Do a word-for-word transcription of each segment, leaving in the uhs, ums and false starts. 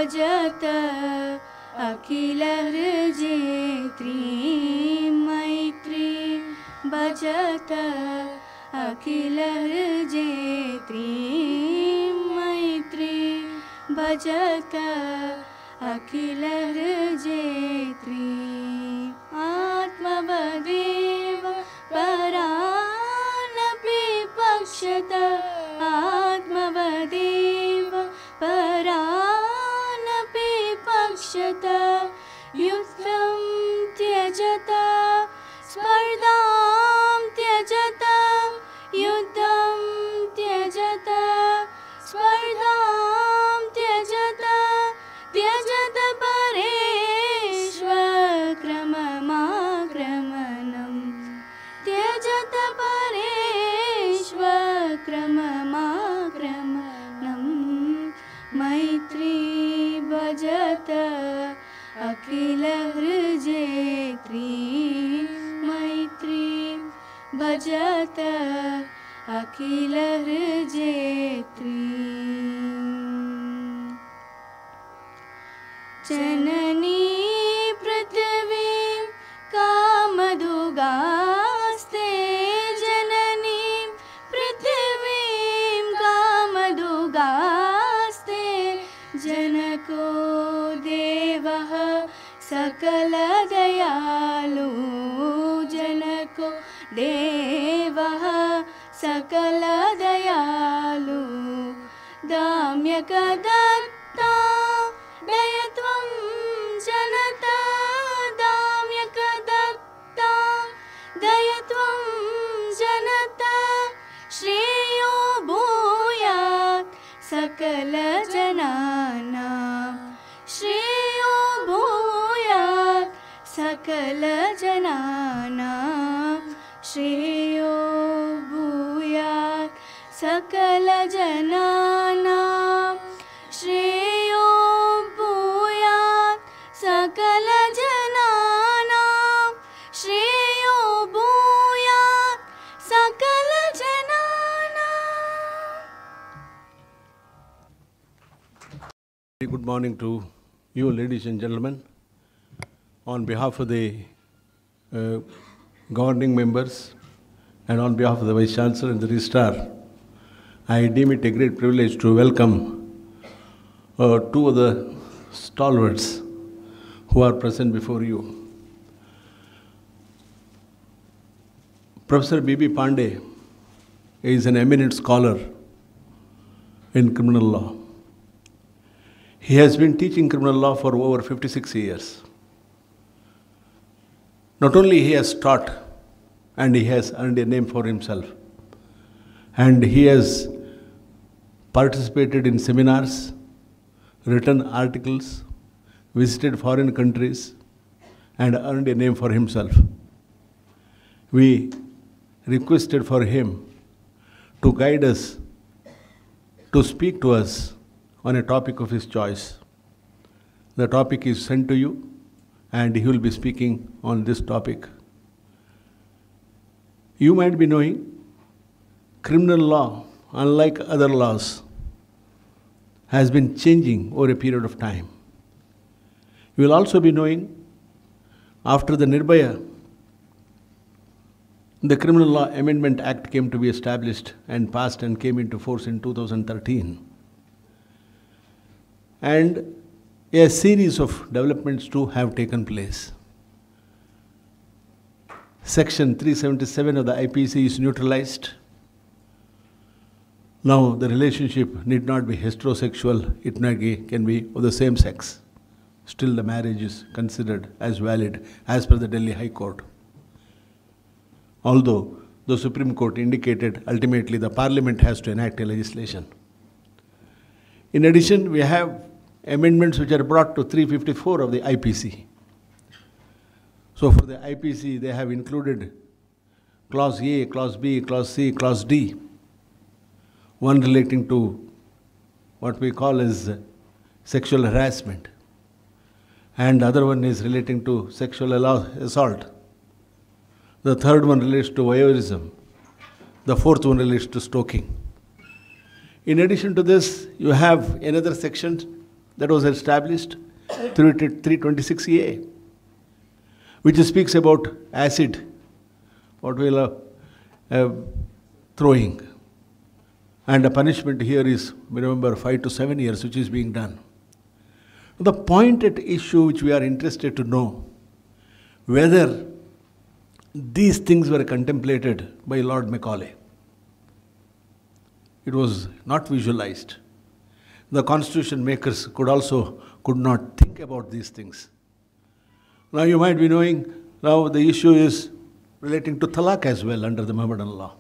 भजत अखिल हृजेत्री मैत्री भजत अखिल हृजेत्री मैत्री भजत अखिल हृजेत्री आत्मवदेव परानपि पश्यत आत्मवदेव परानपि पश्यत युद्धं त्यजत स्पर्धां त्यजत युद्धं त्यजत स्पर्धां त्यजत त्यजत परेष्वक्रममाक्रमणं त्यजत परेष्वक्रममाक्रमणं मैत्री भजत अखिल हृजेत्री मैत्री भजत अखिल हृजेत्री जननी पृथ्वी कामधुगास्ते जननी पृथ्वीं कामधुगास्ते जनको देवः सकल दयालु जनको देवः सकल दयालु दाम्यकदत्ता दयत्वं जनता दाम्यकदत्ता दयत्वं जनता श्रेयो भूयात् सकल जनानां श्रेयो भूयात् सकल जनानां श्रेयो भूयात् सकल जनानां श्रेयो भूयात् सकल जनानां श्रेयो भूयात् सकल जनानां. Good morning to you, ladies and gentlemen. On behalf of the uh, governing members and on behalf of the Vice Chancellor and the Registrar, I deem it a great privilege to welcome uh, two of the stalwarts who are present before you. Professor B B Pandey is an eminent scholar in criminal law. He has been teaching criminal law for over fifty-six years. Not only he has taught, and he has earned a name for himself, and he has participated in seminars, written articles, visited foreign countries, and earned a name for himself. We requested for him to guide us, to speak to us on a topic of his choice. The topic is sent to you, and he will be speaking on this topic. You might be knowing, criminal law, unlike other laws, has been changing over a period of time. You will also be knowing, after the Nirbhaya, the Criminal Law Amendment Act came to be established and passed and came into force in two thousand thirteen. And a series of developments too have taken place. Section three seventy-seven of the I P C is neutralized. Now the relationship need not be heterosexual, it can be of the same sex. Still the marriage is considered as valid as per the Delhi High Court. Although the Supreme Court indicated ultimately the Parliament has to enact a legislation. In addition, we have amendments which are brought to three fifty-four of the I P C. So for the I P C, they have included Clause A, Clause B, Clause C, Clause D. One relating to what we call as sexual harassment. And the other one is relating to sexual assault. The third one relates to voyeurism. The fourth one relates to stalking. In addition to this, you have another section that was established through three twenty-six A, which speaks about acid, what will uh, uh, throwing. And the punishment here is, remember, five to seven years, which is being done. The point at issue which we are interested to know, whether these things were contemplated by Lord Macaulay. It was not visualized. The constitution makers could also could not think about these things. Now you might be knowing, now the issue is relating to talaq as well under the Mohammedan law.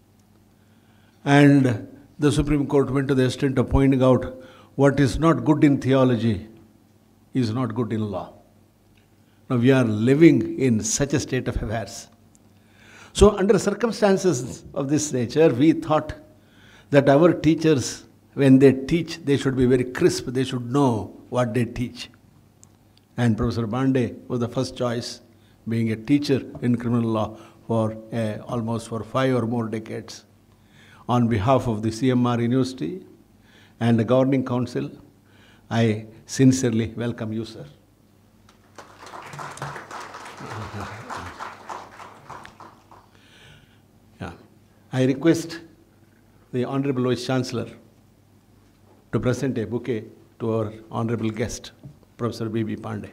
And the Supreme Court went to the extent of pointing out what is not good in theology is not good in law. Now we are living in such a state of affairs. So under circumstances of this nature, we thought that our teachers, when they teach, they should be very crisp, they should know what they teach. And Professor Bande was the first choice, being a teacher in criminal law for uh, almost for five or more decades. On behalf of the C M R University and the Governing Council, I sincerely welcome you, sir. Yeah. I request the Honorable Vice Chancellor to present a bouquet to our honorable guest, Professor B B Pandey.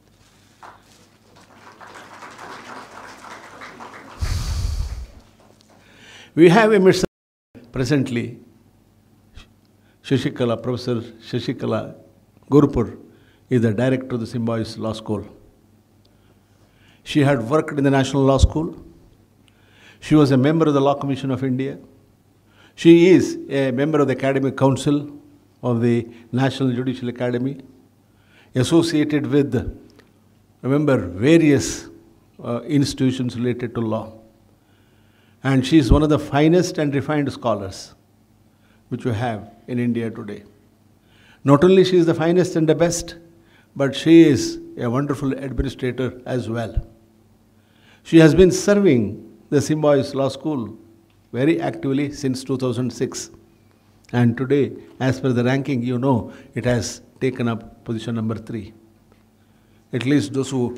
We have amidst presently Shashikala, Professor Shashikala Gurupur is the director of the Symbiosis Law School. She had worked in the National Law School. She was a member of the Law Commission of India. She is a member of the Academic Council of the National Judicial Academy, associated with, remember, various uh, institutions related to law. And she is one of the finest and refined scholars which we have in India today. Not only she is the finest and the best, but she is a wonderful administrator as well. She has been serving the Symbiosis Law School very actively since two thousand six. And today, as per the ranking, you know, it has taken up position number three. At least those who...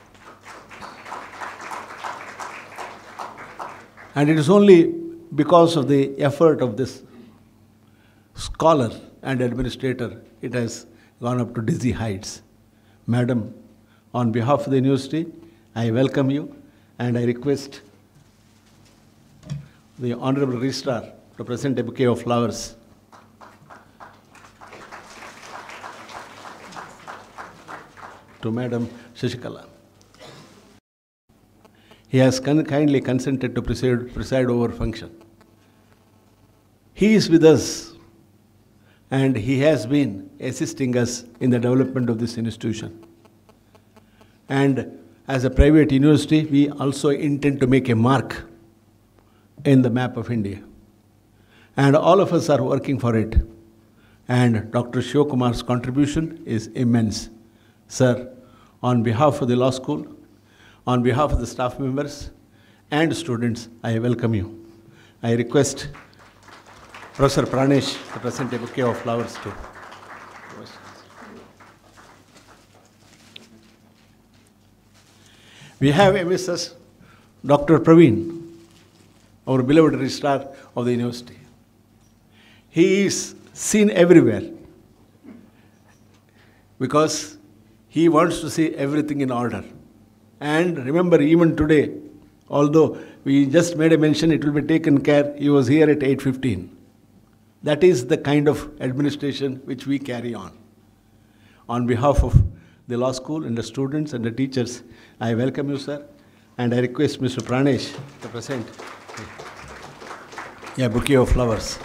And it is only because of the effort of this scholar and administrator, it has gone up to dizzy heights. Madam, on behalf of the university, I welcome you and I request the Honorable Registrar to present a bouquet of flowers. To Madam Shashikala. He has con kindly consented to preside, preside over function. He is with us and he has been assisting us in the development of this institution. And as a private university, we also intend to make a mark in the map of India. And all of us are working for it. And Doctor Shivakumar's contribution is immense. Sir, on behalf of the law school, on behalf of the staff members and students, I welcome you. I request Professor Pranesh to present a bouquet of flowers to. We have amidst us Doctor Praveen, our beloved registrar of the university. He is seen everywhere because he wants to see everything in order. And remember, even today, although we just made a mention, it will be taken care, he was here at eight fifteen. That is the kind of administration which we carry on. On behalf of the law school and the students and the teachers, I welcome you, sir, and I request Mister Pranesh to present a bouquet of flowers.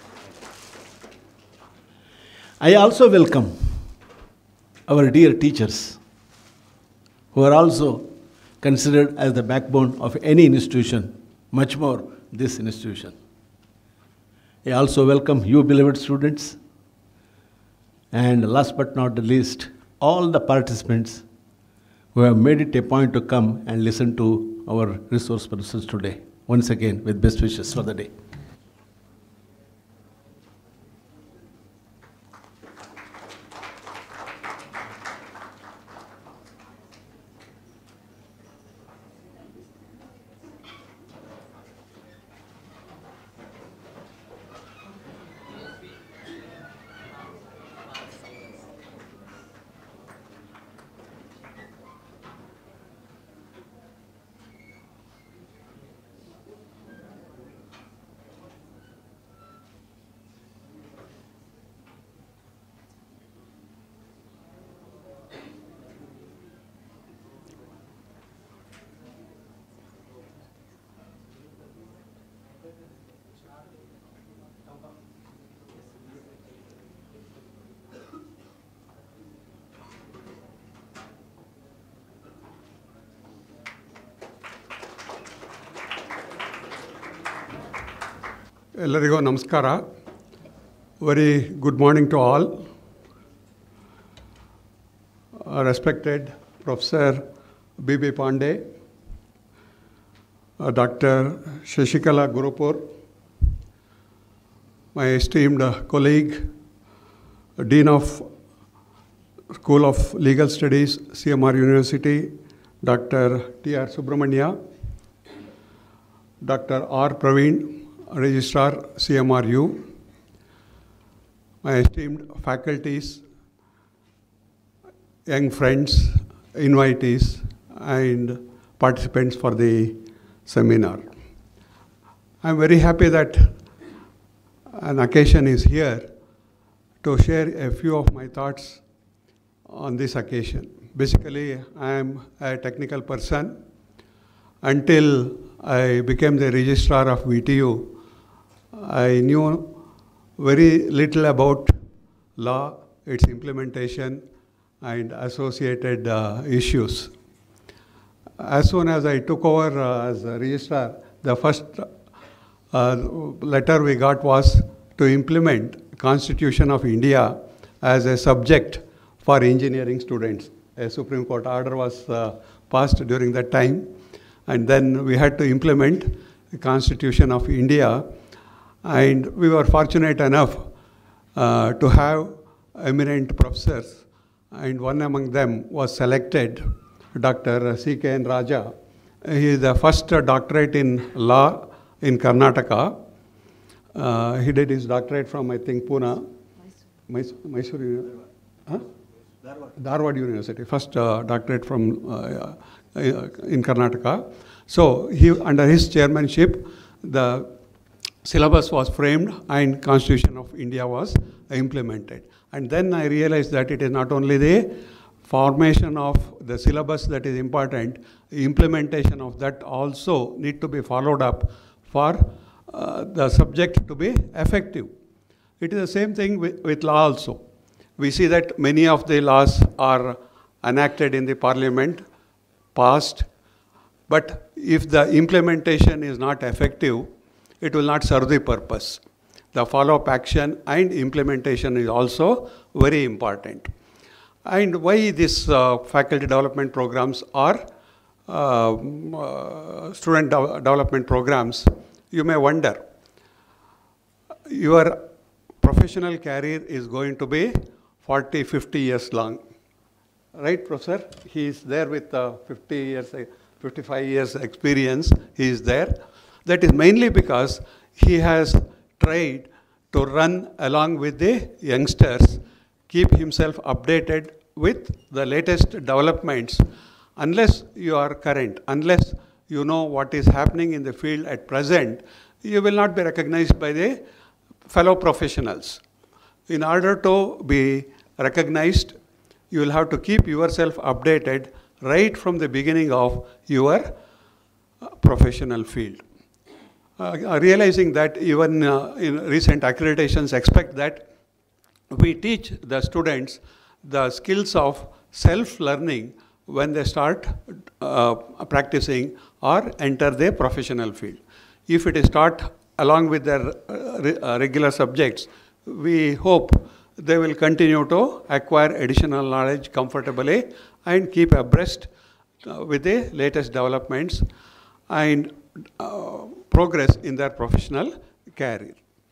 I also welcome our dear teachers, who are also considered as the backbone of any institution, much more this institution. I also welcome you, beloved students, and last but not the least, all the participants who have made it a point to come and listen to our resource persons today. Once again, with best wishes for the day. Ellarigo namaskara. Very good morning to all. Uh, respected Professor B B Pandey, uh, Doctor Shashikala Gurupur, my esteemed uh, colleague, uh, Dean of School of Legal Studies, C M R University, Doctor T R Subramania, Doctor R Praveen, Registrar, C M R U, my esteemed faculties, young friends, invitees, and participants for the seminar. I'm very happy that an occasion is here to share a few of my thoughts on this occasion. Basically, I am a technical person. Until I became the registrar of V T U, I knew very little about law, its implementation, and associated uh, issues. As soon as I took over uh, as a registrar, the first uh, letter we got was to implement Constitution of India as a subject for engineering students. A Supreme Court order was uh, passed during that time, and then we had to implement the Constitution of India, and we were fortunate enough uh, to have eminent professors, and one among them was selected, Doctor C K N Raja. He is the first doctorate in law in Karnataka. Uh, he did his doctorate from, I think, Pune, Mysore, Mysore, huh? Dharwad University, first uh, doctorate from uh, in Karnataka. So he, under his chairmanship, the syllabus was framed and Constitution of India was implemented. And then I realized that it is not only the formation of the syllabus that is important, implementation of that also need to be followed up for uh, the subject to be effective. It is the same thing with, with law also. We see that many of the laws are enacted in the parliament, passed, but if the implementation is not effective, it will not serve the purpose. The follow-up action and implementation is also very important. And why these uh, faculty development programs are uh, uh, student de development programs, you may wonder. Your professional career is going to be forty, fifty years long. Right, Professor? He is there with uh, fifty years, fifty-five years experience. He is there. That is mainly because he has tried to run along with the youngsters, keep himself updated with the latest developments. Unless you are current, unless you know what is happening in the field at present, you will not be recognized by the fellow professionals. In order to be recognized, you will have to keep yourself updated right from the beginning of your uh, professional field. Uh, realizing that even uh, in recent accreditations expect that we teach the students the skills of self-learning when they start uh, practicing or enter the professional field. If it is taught along with their uh, re uh, regular subjects, we hope they will continue to acquire additional knowledge comfortably and keep abreast uh, with the latest developments and uh, progress in their professional career.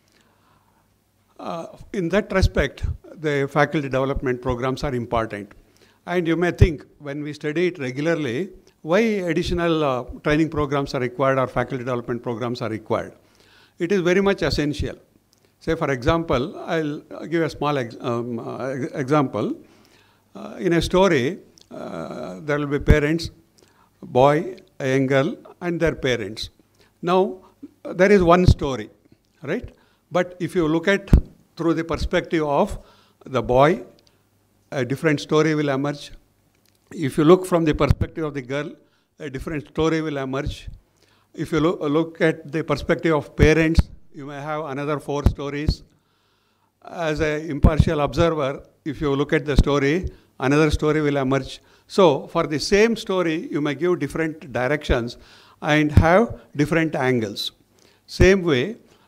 Uh, in that respect, the faculty development programs are important. And you may think, when we study it regularly, why additional uh, training programs are required or faculty development programs are required? It is very much essential. Say, for example, I'll give a small ex um, uh, example. Uh, in a story, uh, there will be parents, boy, a young girl, and their parents. Now, there is one story, right? But if you look at through the perspective of the boy, a different story will emerge. If you look from the perspective of the girl, a different story will emerge. If you lo look at the perspective of parents, you may have another four stories. As an impartial observer, if you look at the story, another story will emerge. So, for the same story, you may give different directions and have different angles. Same way,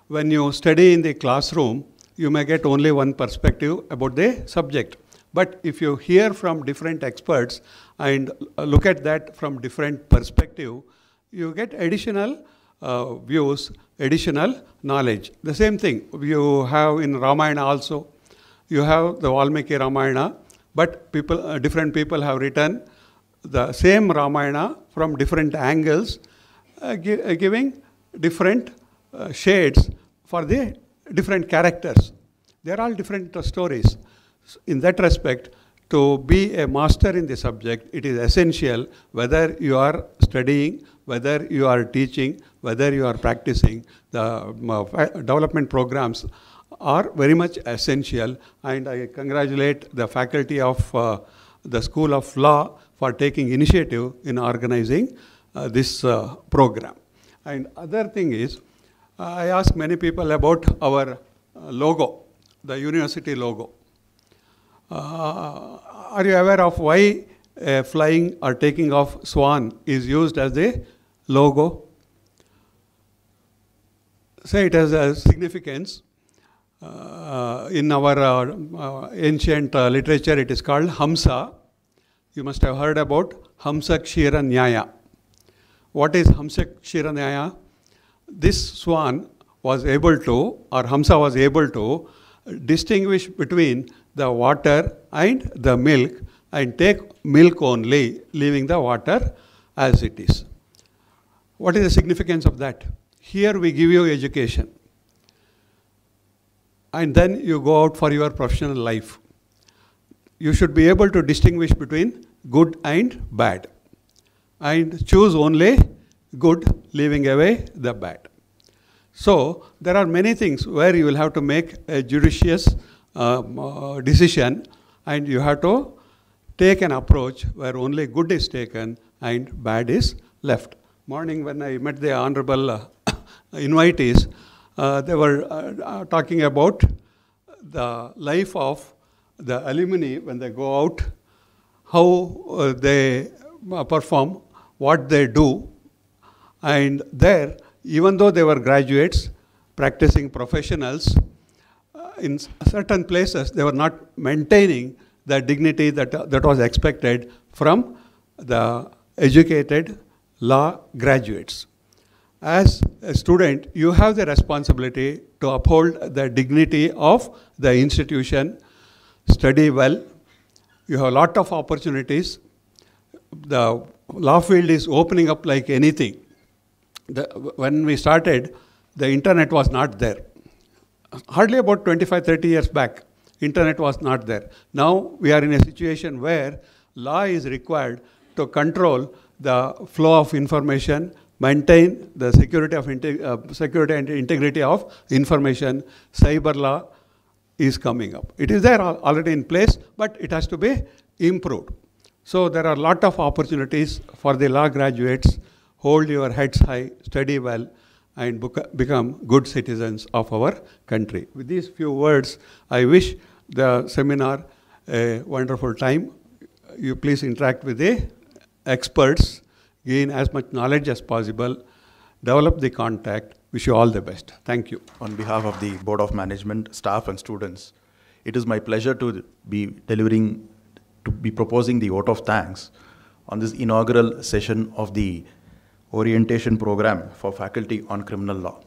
when you study in the classroom, you may get only one perspective about the subject. But if you hear from different experts and look at that from different perspective, you get additional uh, views, additional knowledge. The same thing you have in Ramayana also. You have the Valmiki Ramayana, but people, uh, different people have written the same Ramayana from different angles, uh, gi uh, giving different uh, shades for the different characters. They are all different uh, stories. In that respect, to be a master in the subject, it is essential whether you are studying, whether you are teaching, whether you are practicing. The uh, development programs are very much essential, and I congratulate the faculty of uh, the School of Law for taking initiative in organizing uh, this uh, program. And other thing is, uh, I ask many people about our uh, logo, the university logo. Uh, are you aware of why a flying or taking off swan is used as a logo? Say it has a significance. Uh, in our uh, uh, ancient uh, literature, it is called Hamsa. You must have heard about Hamsa Kshira Nyaya. What is Hamsa Kshira Nyaya? This swan was able to, or Hamsa was able to, distinguish between the water and the milk and take milk only, leaving the water as it is. What is the significance of that? Here we give you education, and then you go out for your professional life. You should be able to distinguish between good and bad, and choose only good, leaving away the bad. So there are many things where you will have to make a judicious um, uh, decision, and you have to take an approach where only good is taken and bad is left. Morning when I met the honorable uh, invitees, uh, they were uh, uh, talking about the life of the alumni when they go out, how uh, they uh, perform, what they do, and there, even though they were graduates, practicing professionals, uh, in certain places they were not maintaining the dignity that, uh, that was expected from the educated law graduates. As a student, you have the responsibility to uphold the dignity of the institution, study well. You have a lot of opportunities. The law field is opening up like anything. The, when we started, the internet was not there. Hardly about twenty-five, thirty years back, internet was not there. Now we are in a situation where law is required to control the flow of information, maintain the security of uh, security and integrity of information. Cyber law is coming up. It is there already in place, but it has to be improved. So there are a lot of opportunities for the law graduates. Hold your heads high, study well, and become good citizens of our country. With these few words, I wish the seminar a wonderful time. You please interact with the experts, gain as much knowledge as possible, develop the contact. Wish you all the best. Thank you. On behalf of the Board of Management, staff and students, it is my pleasure to be delivering, to be proposing the vote of thanks on this inaugural session of the Orientation Program for Faculty on Criminal Law.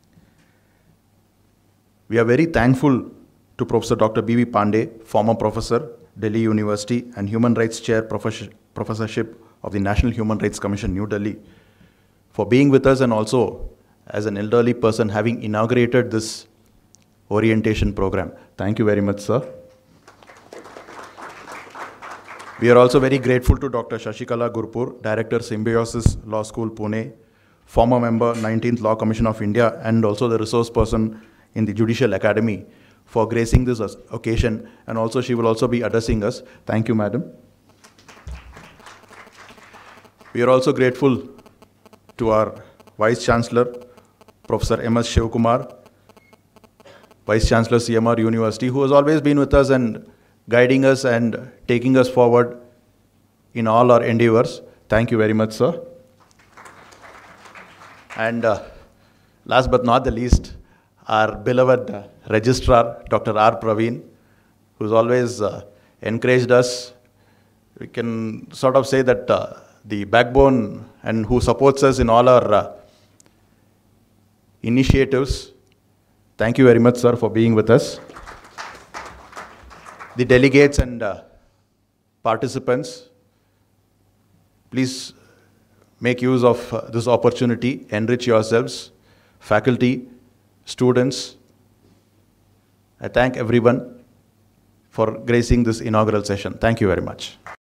We are very thankful to Professor Doctor B V Pandey, former professor, Delhi University, and Human Rights Chair Professor, Professorship of the National Human Rights Commission, New Delhi, for being with us, and also as an elderly person having inaugurated this orientation program. Thank you very much, sir. We are also very grateful to Doctor Shashikala Gurpur, Director, Symbiosis Law School, Pune, former member, nineteenth Law Commission of India, and also the resource person in the Judicial Academy, for gracing this occasion, and also she will also be addressing us. Thank you, madam. We are also grateful to our Vice Chancellor, Professor M S Shivkumar, Vice Chancellor, C M R University, who has always been with us and guiding us and taking us forward in all our endeavors. Thank you very much, sir. And uh, last but not the least, our beloved uh, registrar, Doctor R. Praveen, who's always uh, encouraged us. We can sort of say that uh, the backbone and who supports us in all our uh, initiatives. Thank you very much, sir, for being with us. The delegates and uh, participants, please make use of uh, this opportunity, enrich yourselves, faculty, students. I thank everyone for gracing this inaugural session. Thank you very much.